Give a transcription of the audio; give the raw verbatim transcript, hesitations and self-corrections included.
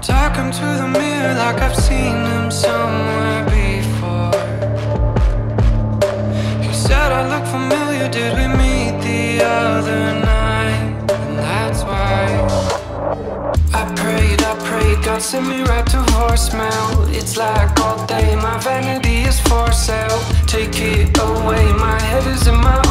Talking to the mirror like I've seen him somewhere before. He said I look familiar, did we meet the other night? And that's why I prayed, I prayed, God sent me right to voicemail. It's like all day, my vanity is for sale. Take it away, my head is in my